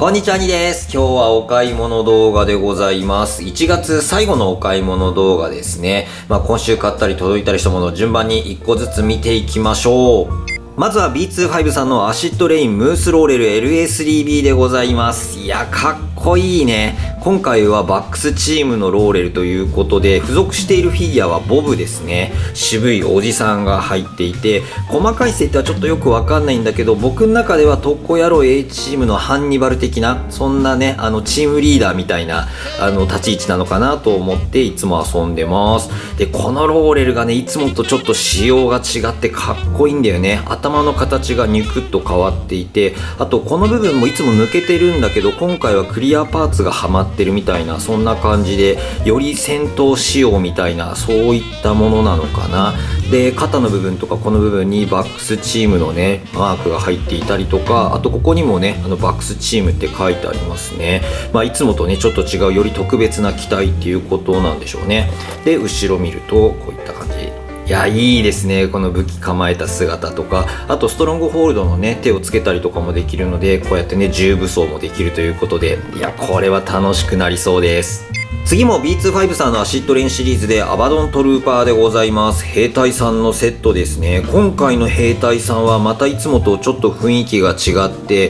こんにちは、にです。今日はお買い物動画でございます。1月最後のお買い物動画ですね。今週買ったり届いたりしたものを順番に1個ずつ見ていきましょう。まずは B25 さんのアシッドレインムースローレル LS3B でございます。いや、かっこいいね。今回はバックスチームのローレルということで、付属しているフィギュアはボブですね。渋いおじさんが入っていて、細かい設定はちょっとよくわかんないんだけど、僕の中では特攻野郎 A チームのハンニバル的な、そんなね、チームリーダーみたいな、立ち位置なのかなと思っていつも遊んでます。で、このローレルがね、いつもとちょっと仕様が違ってかっこいいんだよね。頭の形がニュクッと変わっていて、あとこの部分もいつも抜けてるんだけど、今回はクリアパーツがはまってるみたいな、そんな感じで、より戦闘仕様みたいな、そういったものなのかな。で、肩の部分とかこの部分にバックスチームのね、マークが入っていたりとか、あとここにもね、バックスチームって書いてありますね。いつもとね、ちょっと違う、より特別な機体っていうことなんでしょうね。で、後ろ見ると、こういった感じ。いや、いいですね。この武器構えた姿とか、あとストロングホールドのね、手をつけたりとかもできるので、こうやってね、重武装もできるということで、いや、これは楽しくなりそうです。次も B25 さんのアシッドレインシリーズでアバドントルーパーでございます。兵隊さんのセットですね。今回の兵隊さんはまたいつもとちょっと雰囲気が違って、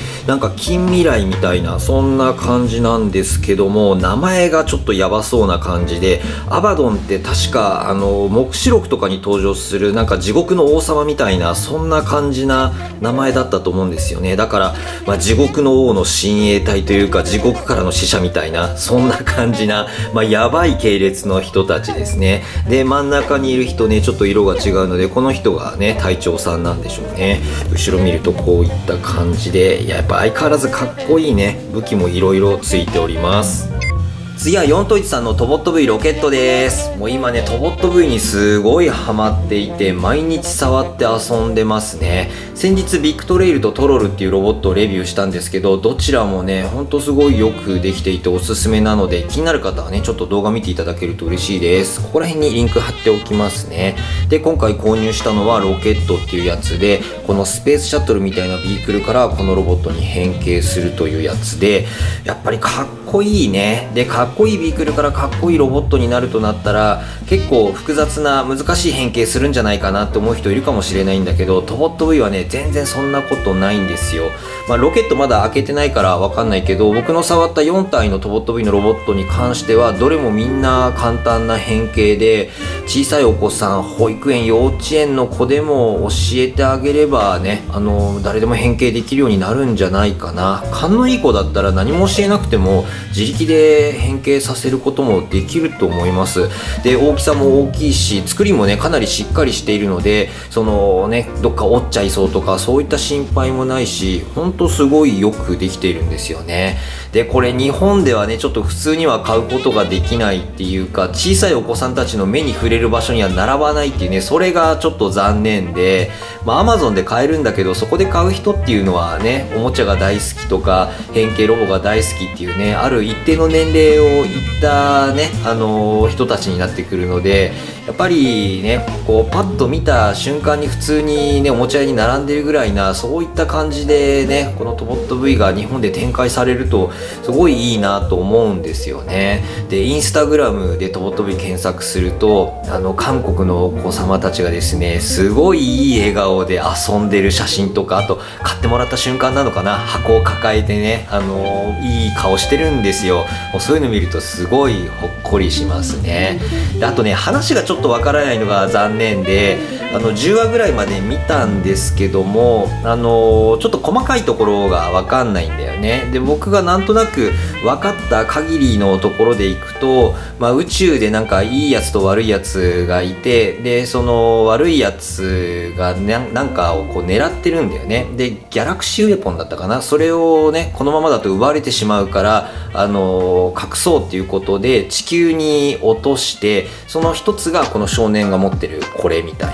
なんか近未来みたいな、そんな感じなんですけども、名前がちょっとヤバそうな感じで、アバドンって確か黙示録とかに登場するなんか地獄の王様みたいな、そんな感じな名前だったと思うんですよね。だから、地獄の王の親衛隊というか、地獄からの使者みたいな、そんな感じな、やばい系列の人たちですね。で、真ん中にいる人ね、ちょっと色が違うので、この人がね、隊長さんなんでしょうね。後ろ見るとこういった感じで、やっぱ相変わらずかっこいいね。武器もいろいろついております。次は4と1さんのトボット V ロケットです。もう今ね、トボット V にすごいハマっていて、毎日触って遊んでますね。先日ビクトレイルとトロルっていうロボットをレビューしたんですけど、どちらもね、ほんとすごいよくできていておすすめなので、気になる方はね、ちょっと動画見ていただけると嬉しいです。ここら辺にリンク貼っておきますね。で、今回購入したのはロケットっていうやつで、このスペースシャトルみたいなビークルからこのロボットに変形するというやつで、やっぱりかっこいいね。で、かっこいいビークルからかっこいいロボットになるとなったら、結構複雑な難しい変形するんじゃないかなって思う人いるかもしれないんだけど、トボット V はね、全然そんなことないんですよ。ロケットまだ開けてないからわかんないけど、僕の触った4体のトボット V のロボットに関しては、どれもみんな簡単な変形で、小さいお子さん、保育園、幼稚園の子でも教えてあげればね、誰でも変形できるようになるんじゃないかな。勘のいい子だったら何も教えなくても、自力で変形させることもできると思います。で、大きさも大きいし、作りもね、かなりしっかりしているので、そのね、どっか折っちゃいそうとか、そういった心配もないし、ほんとすごいよくできているんですよね。で、これ日本ではね、ちょっと普通には買うことができないっていうか、小さいお子さんたちの目に触れる場所には並ばないっていうね、それがちょっと残念で、Amazon で買えるんだけど、そこで買う人っていうのはね、おもちゃが大好きとか、変形ロボが大好きっていうね、ある一定の年齢をいったね、人たちになってくるので、やっぱりね、こうパッと見た瞬間に普通にね、おもちゃ屋に並んでるぐらいな、そういった感じでね、このトボット V が日本で展開されると、すごいいいなと思うんですよね。で、インスタグラムでトボット V 検索すると、韓国のお子様たちがですね、すごいいい笑顔で遊んでる写真とか、あと、買ってもらった瞬間なのかな、箱を抱えてね、いい顔してるんですよ。もうそういうの見るとすごいほっこりしますね。で、あとね、話がちょっとわからないのが残念で、10話ぐらいまで見たんですけども、ちょっと細かいところがわかんないんだよね。で、僕がなんとなく分かった限りのところでいくと、宇宙でなんかいいやつと悪いやつがいて、で、その悪いやつがなんかをこう狙ってるんだよね。で、ギャラクシーウェポンだったかな、それをね、このままだと奪われてしまうから、隠そうっていうことで地球に落として、その一つがこの少年が持ってるこれみたいな、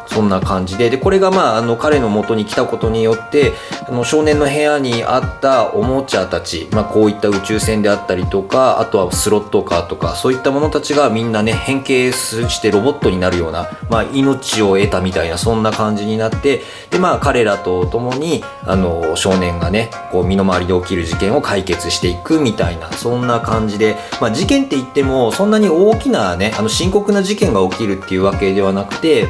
そんな感じで、これが彼の元に来たことによって、少年の部屋にあったおもちゃたち、こういった宇宙船であったりとか、あとはスロットカーとか、そういったものたちがみんなね、変形してロボットになるような、命を得たみたいな、そんな感じになって、で、彼らと共に、少年がね、こう、身の回りで起きる事件を解決していくみたいな、そんな感じで、事件って言っても、そんなに大きなね、深刻な事件が起きるっていうわけではなくて、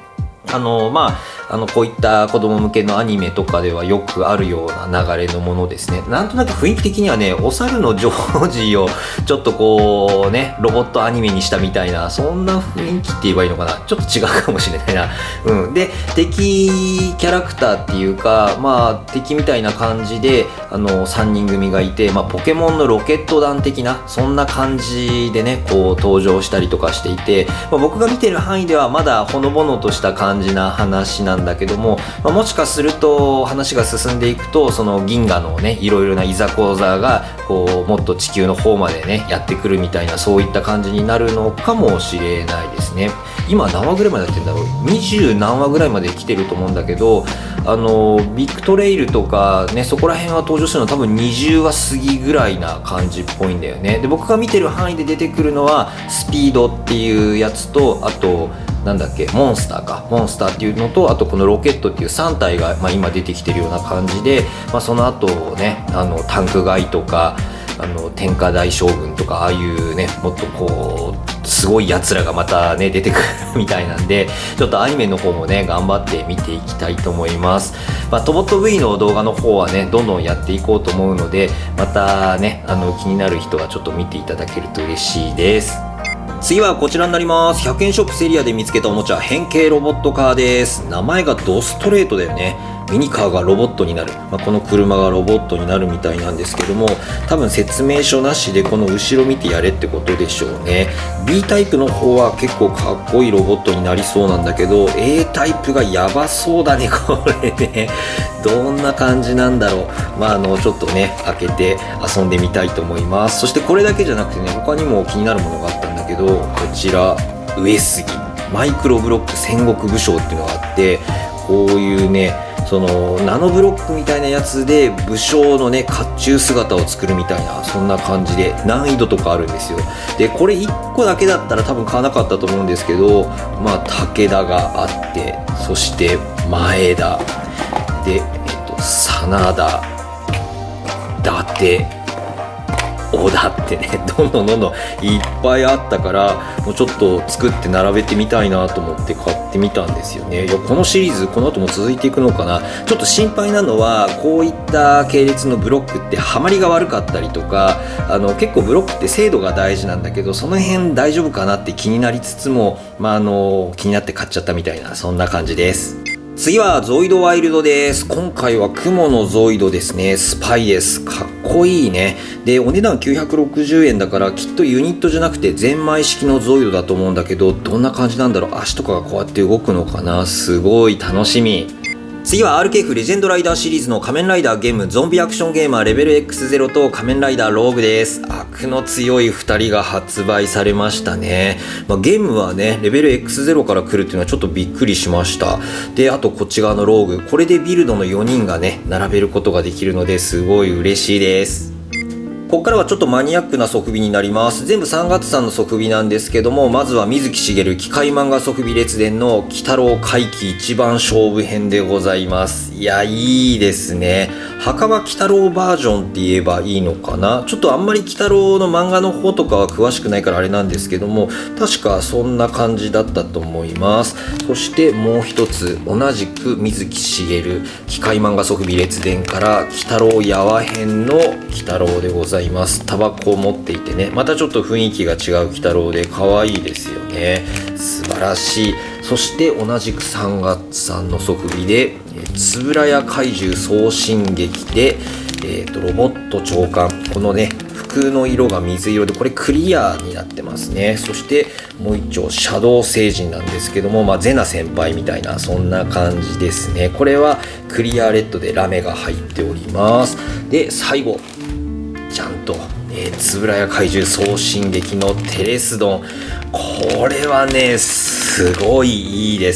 こういった子供向けのアニメとかではよくあるような流れのものですね。なんとなく雰囲気的にはね、お猿のジョージをちょっとこうね、ロボットアニメにしたみたいな、そんな雰囲気って言えばいいのかな。ちょっと違うかもしれないな。で、敵キャラクターっていうか、敵みたいな感じで、3人組がいて、ポケモンのロケット団的な、そんな感じでね、こう登場したりとかしていて、僕が見てる範囲ではまだほのぼのとした感じな話なんだけども、もしかすると話が進んでいくと、その銀河のね、いろいろないざこざがこうもっと地球の方までねやってくるみたいな、そういった感じになるのかもしれないですね。今何話ぐらいまでやってんだろう。20何話ぐらいまで来てると思うんだけど、ビッグトレイルとかね、そこら辺は登場するの多分20話過ぎぐらいな感じっぽいんだよね。で、僕が見てる範囲で出てくるのはスピードっていうやつと、あとなんだっけ、モンスターっていうのと、あとこのロケットっていう3体が、今出てきてるような感じで、その後ね、タンクガイとか天下大将軍とか、ああいうね、もっとこうすごいやつらがまたね出てくるみたいなんで、ちょっとアニメの方もね頑張って見ていきたいと思います。トボット V の動画の方はねどんどんやっていこうと思うので、またね気になる人はちょっと見ていただけると嬉しいです。次はこちらになります。100円ショップセリアで見つけたおもちゃ、変形ロボットカーです。名前がドストレートだよね。ミニカーがロボットになる、この車がロボットになるみたいなんですけども、多分説明書なしでこの後ろ見てやれってことでしょうね。 B タイプの方は結構かっこいいロボットになりそうなんだけど、 A タイプがやばそうだねこれね。どんな感じなんだろう。ちょっとね開けて遊んでみたいと思います。そしてこれだけじゃなくてね、他にも気になるものがあったんだけど、こちら上杉マイクロブロック戦国武将っていうのがあって、こういうねそのナノブロックみたいなやつで武将のね甲冑姿を作るみたいな、そんな感じで難易度とかあるんですよ。でこれ1個だけだったら多分買わなかったと思うんですけど、武田があって、そして前田で、真田、伊達、織田ってね、どんどんいっぱいあったから、もうちょっと作って並べてみたいなと思って買ってみたんですよね。いや、このシリーズこの後も続いていくのかな。ちょっと心配なのは、こういった系列のブロックってハマりが悪かったりとか、結構ブロックって精度が大事なんだけど、その辺大丈夫かなって気になりつつも、気になって買っちゃったみたいな、そんな感じです。次はゾイドワイルドです。今回は雲のゾイドですね。スパイです。かっこいいね。で、お値段960円だから、きっとユニットじゃなくてゼンマイ式のゾイドだと思うんだけど、どんな感じなんだろう。足とかがこうやって動くのかな。すごい楽しみ。次は RKF レジェンドライダーシリーズの仮面ライダーゲームゾンビアクションゲーマーレベル X0 と仮面ライダーローグです。悪の強い2人が発売されましたね。ゲームはねレベル X0 から来るっていうのはちょっとびっくりしました。で、あとこっち側のローグ、これでビルドの4人がね並べることができるのですごい嬉しいです。ここからはちょっとマニアックな即尾になります。全部3月さんの即尾なんですけども、まずは水木しげる機械漫画即尾列伝の鬼太郎怪奇一番勝負編でございます。いや、いいですね。墓場鬼太郎バージョンって言えばいいのかな。ちょっとあんまり鬼太郎の漫画の方とかは詳しくないからあれなんですけども、確かそんな感じだったと思います。そしてもう一つ、同じく水木しげる機械漫画即尾列伝から鬼太郎やわ編の鬼太郎でございます。タバコを持っていてね、またちょっと雰囲気が違う鬼太郎で可愛いですよね。素晴らしい。そして同じく3月さんの即尾で円谷怪獣送信劇で、ロボット長官、このね服の色が水色で、これクリアになってますね。そしてもう一丁シャドウ星人なんですけども、ゼナ先輩みたいなそんな感じですね。これはクリアレッドでラメが入っております。で、最後ちゃんと円谷怪獣送信劇のテレスドン、これはねすごいいいです。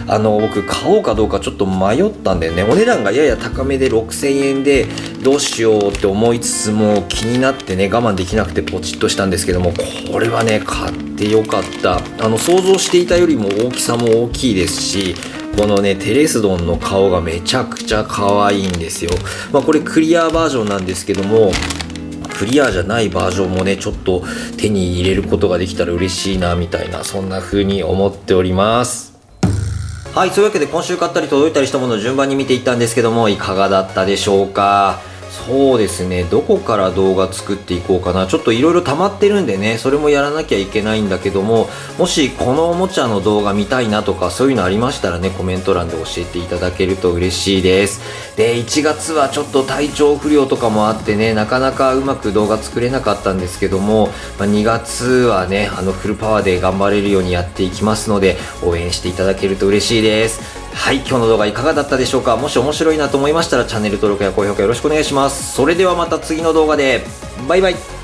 僕買おうかどうかちょっと迷ったんだよね。お値段がやや高めで6000円でどうしようって思いつつも気になってね、我慢できなくてポチッとしたんですけども、これはね買ってよかった。想像していたよりも大きさも大きいですし、このねテレスドンの顔がめちゃくちゃ可愛いんですよ。これクリアバージョンなんですけども、クリアじゃないバージョンもねちょっと手に入れることができたら嬉しいなみたいな、そんな風に思っております。はい、そういうわけで今週買ったり届いたりしたものを順番に見ていったんですけども、いかがだったでしょうか。そうですね、どこから動画作っていこうかな。ちょっといろいろ溜まってるんでね、それもやらなきゃいけないんだけども、もしこのおもちゃの動画見たいなとかそういうのありましたらね、コメント欄で教えていただけると嬉しいです。で、1月はちょっと体調不良とかもあってね、なかなかうまく動画作れなかったんですけども、2月はね、フルパワーで頑張れるようにやっていきますので、応援していただけると嬉しいです。はい、今日の動画いかがだったでしょうか。もし面白いなと思いましたらチャンネル登録や高評価よろしくお願いします。それではまた次の動画で。バイバイ。